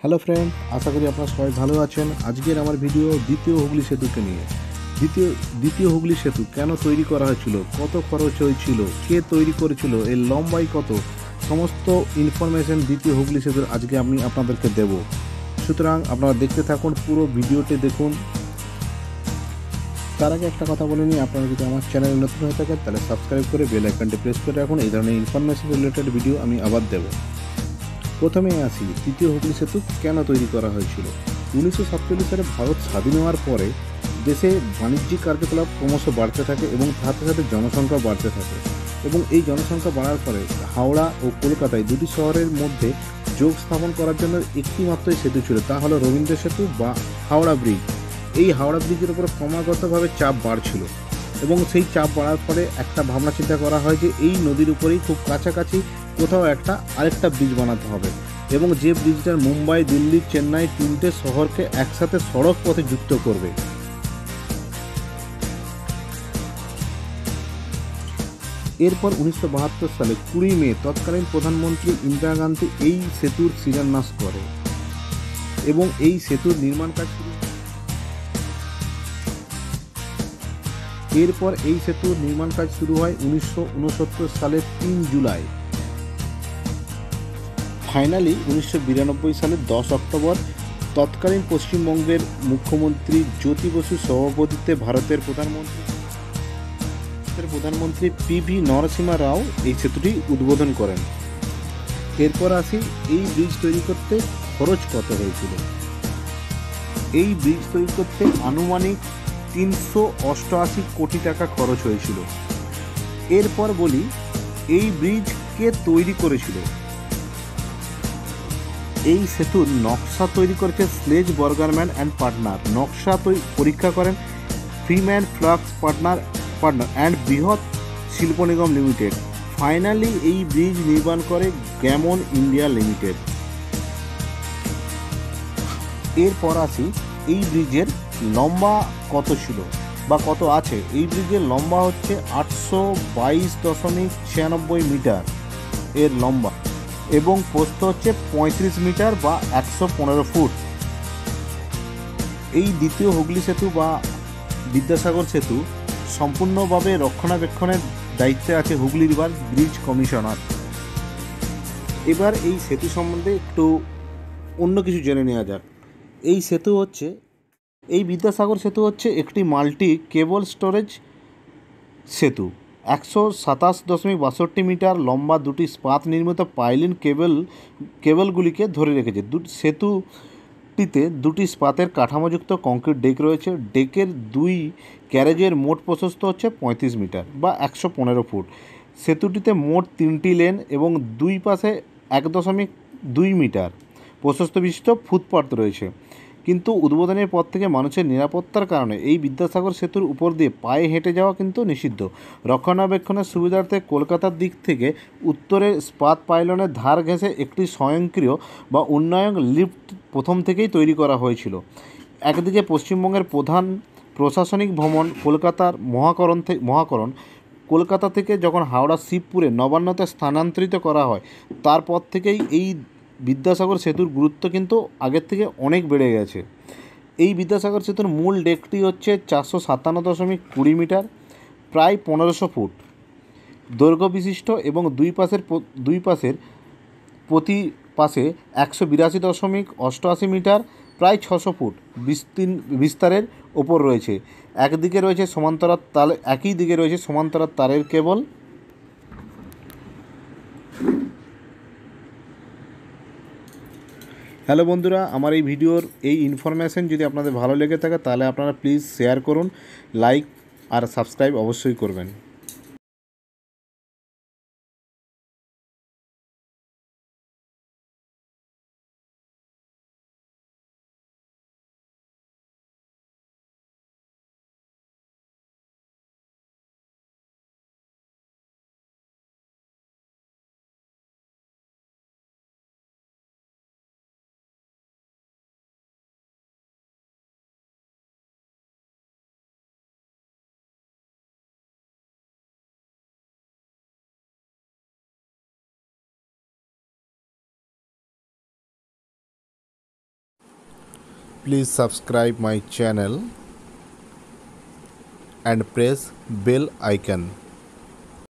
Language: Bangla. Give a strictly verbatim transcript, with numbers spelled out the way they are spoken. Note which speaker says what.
Speaker 1: হ্যালো ফ্রেন্ড, আশা করি আপনারা সবাই ভালো আছেন। আজকের আমার ভিডিও দ্বিতীয় হুগলি সেতুকে নিয়ে। দ্বিতীয় দ্বিতীয় হুগলি সেতু কেন তৈরি করা হয়েছিল, কত খরচ হয়েছিল, কে তৈরি করেছিল, এর লম্বাই কত, সমস্ত ইনফরমেশন দ্বিতীয় হুগলি সেতুর আজকে আমি আপনাদেরকে দেব। সুতরাং আপনারা দেখতে থাকুন, পুরো ভিডিওটি দেখুন। তার আগে একটা কথা বলে নিই, আপনারা যদি আমার চ্যানেলে নতুন হয়ে থাকেন তাহলে সাবস্ক্রাইব করে বেল আইকনটি প্রেস করে রাখুন। এই ধরনের ইনফরমেশন রিলেটেড ভিডিও আমি আবার দেবো। প্রথমে আসি, তৃতীয় হুগলি সেতু কেন তৈরি করা হয়েছিল। উনিশশো সাতচল্লিশ সালে ভারত স্বাধীন হওয়ার পরে দেশে বাণিজ্যিক কার্যকলাপ ক্রমশ বাড়তে থাকে এবং সাথে সাথে জনসংখ্যা বাড়তে থাকে, এবং এই জনসংখ্যা বাড়ার ফলে হাওড়া ও কলকাতায় দুটি শহরের মধ্যে যোগ স্থাপন করার জন্য একটি মাত্রই সেতু ছিল, তা হলো রবীন্দ্র সেতু বা হাওড়া ব্রিজ। এই হাওড়া ব্রিজের উপর ক্রমাগতভাবে চাপ বাড়ছিল, এবং সেই চাপ বাড়ার ফলে একটা ভাবনা চিন্তা করা হয় যে এই নদীর উপরেই খুব কাছাকাছি কোথাও একটা আরেকটা ব্রিজ বানাতে হবে, এবং যে ব্রিজটার মুম্বাই, দিল্লি, চেন্নাই তিনটে শহরকে একসাথে সড়ক পথে যুক্ত করবে। এরপর উনিশশো বাহাত্তর সালে কুড়ি মে তৎকালীন প্রধানমন্ত্রী ইন্দিরা গান্ধী এই সেতুর শিলান্যাস করে, এবং এই সেতুর নির্মাণ কাজ শুরু। এরপর এই সেতুর নির্মাণ কাজ শুরু হয় উনিশশো উনসত্তর সালের তিন জুলাই। ফাইনালি উনিশশো বিরানব্বই সালের দশ অক্টোবর তৎকালীন পশ্চিমবঙ্গের মুখ্যমন্ত্রী জ্যোতি বসুর সভাপতিত্বে ভারতের প্রধানমন্ত্রী প্রধানমন্ত্রী পি ভি নরসিমহা রাও এই সেতুটি উদ্বোধন করেন। এরপর আসি, এই ব্রিজ তৈরি করতে খরচ কত হয়েছিল। এই ব্রিজ তৈরি করতে আনুমানিক তিনশো অষ্টআশি কোটি টাকা খরচ হয়েছিল। এরপর বলি, এই ব্রিজ কে তৈরি করেছিল। এই সেতুর নকশা তৈরি করেছে স্লেজ বর্গারম্যান অ্যান্ড পার্টনার। নকশা পরীক্ষা করেন ফ্রিম্যান ফ্লাক্স পার্টনার পার্টনার অ্যান্ড বৃহৎ শিল্প নিগম লিমিটেড। ফাইনালি এই ব্রিজ নির্মাণ করে গ্যামন ইন্ডিয়া লিমিটেড। এরপর আসি, এই ব্রিজের লম্বা কত ছিল বা কত আছে। এই ব্রিজের লম্বা হচ্ছে আটশো বাইশ দশমিক ছিয়ানব্বই মিটার এর লম্বা, এবং প্রস্থ হচ্ছে পঁয়ত্রিশ মিটার বা একশো পনেরো ফুট। এই দ্বিতীয় হুগলি সেতু বা বিদ্যাসাগর সেতু সম্পূর্ণভাবে রক্ষণাবেক্ষণের দায়িত্বে আছে হুগলি রিভার ব্রিজ কমিশনার। এবার এই সেতু সম্বন্ধে একটু অন্য কিছু জেনে নেওয়া যাক। এই সেতু হচ্ছে এই বিদ্যাসাগর সেতু হচ্ছে একটি মাল্টি কেবল স্টোরেজ সেতু। একশো সাতাশ দশমিক বাষট্টি মিটার লম্বা দুটি স্পাত নির্মিত পাইলিন কেবল কেবলগুলিকে ধরে রেখেছে। দু সেতুটিতে দুটি স্পাতের কাঠামোযুক্ত কংক্রিট ডেক রয়েছে। ডেকের দুই ক্যারেজের মোট প্রশস্ত হচ্ছে পঁয়ত্রিশ মিটার বা একশো পনেরো ফুট। সেতুটিতে মোট তিনটি লেন এবং দুই পাশে এক দশমিক দুই মিটার প্রশস্ত বিশিষ্ট ফুটপাথ রয়েছে, কিন্তু উদ্বোধনের পর থেকে মানুষের নিরাপত্তার কারণে এই বিদ্যাসাগর সেতুর উপর দিয়ে পায়ে হেঁটে যাওয়া কিন্তু নিষিদ্ধ। রক্ষণাবেক্ষণের সুবিধার্থে কলকাতার দিক থেকে উত্তরে স্পাত পাইলনের ধার ঘেঁষে একটি স্বয়ংক্রিয় বা উন্নয়ন লিফট প্রথম থেকেই তৈরি করা হয়েছিল। একদিকে পশ্চিমবঙ্গের প্রধান প্রশাসনিক ভবন কলকাতার মহাকরণ থেকে মহাকরণ কলকাতা থেকে যখন হাওড়া শিবপুরে নবান্নতে স্থানান্তরিত করা হয়, তারপর থেকেই এই বিদ্যাসাগর সেতুর গুরুত্ব কিন্তু আগের থেকে অনেক বেড়ে গেছে। এই বিদ্যাসাগর সেতুর মূল ডেকটি হচ্ছে চারশো সাতান্ন দশমিক কুড়ি মিটার, প্রায় পনেরোশো ফুট দৈর্ঘ্য বিশিষ্ট, এবং দুই পাশের দুই পাশের প্রতি পাশে একশো বিরাশি দশমিক অষ্টআশি মিটার প্রায় ছশো ফুট বিস্তীর্ণ বিস্তারের ওপর রয়েছে। একদিকে রয়েছে সমান্তরাল তার একই দিকে রয়েছে সমান্তরাল তারের কেবল। হ্যালো বন্ধুরা, আমার এই ভিডিওর এই ইনফরমেশন যদি আপনাদের ভালো লেগে থাকে তাহলে আপনারা প্লিজ শেয়ার করুন, লাইক আর সাবস্ক্রাইব অবশ্যই করবেন। Please subscribe my channel and press bell icon.